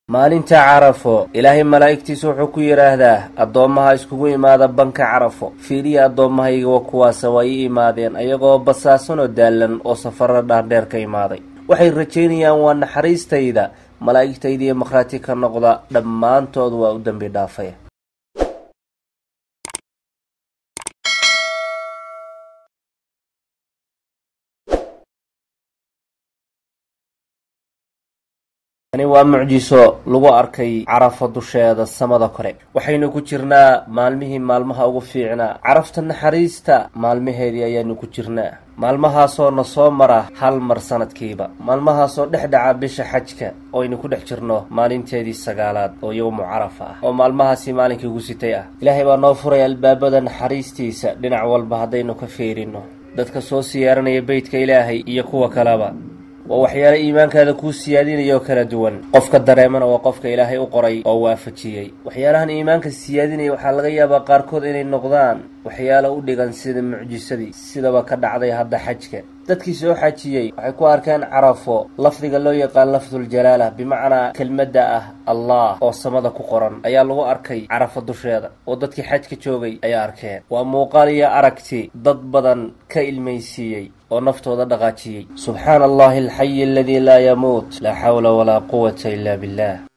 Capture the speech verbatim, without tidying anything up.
maalinta carafo ilaahay malaa'igtiisu wuxuu ku yiraahdaa addoomaha iskugu imaada banka carafo fiiriya addoommahayga waa kuwaas way imaadeen ayagoo basaasan oo daalan oo safar dhaadheer ka imaaday waxay rajeynayaan waa naxariistayda malaa'igtayda iyo makhraati ka noqda dhammaantood waa u dambi dhaafay ani waa mucjiso lagu arkay carafo dusheeda samada kore waxaynu ku jirnaa maalmihii maalmaha ugu fiicnaa carafta naxariista maalmaheedii ayaanu ku jirnaa maalmahaasoo na soo mara hal mar sanadkiiba maalmahaasoo dhex dhaca bisha xajka oo aynu ku dhex jirno maalinteedii sagaalaad oo yowmu carafa ah oo maalmahaasi maalinkii ugu sitay ah ilaahay baa noo furay albaabada naxariistiisa dhinac walba haddaynu ka fiirino dadka soo siyaaranaya beydka ilaahay iyo kuwa kaleba ووحيانا إيمان كذا كوسيادين يو كلا دوان قفك الدريمان وقفك إلهي أقري أو وافتشي وحيانا إيمان كالسيادين وحالغيا بقاركود إلي النقضان وحيالا أوديغان سيدا معجسدي سيدا وكاد عضي هذا حجك dadkii soo xajiyay waxay ku arkeen carafo lafdiga loo yaqaan lafdul jalaala bimaana kelmadda ah allah oo samada ku qoran ayaa lagu arkay carafo dusheeda oo dadkii xajka joogay ayaa arkeen waa muuqaal iyo aragti dad badan ka ilmeysiyay oo naftooda dhaqaajiyay subhanallahi alhayy alladhi la yamut la hawla wala quwwata illa billah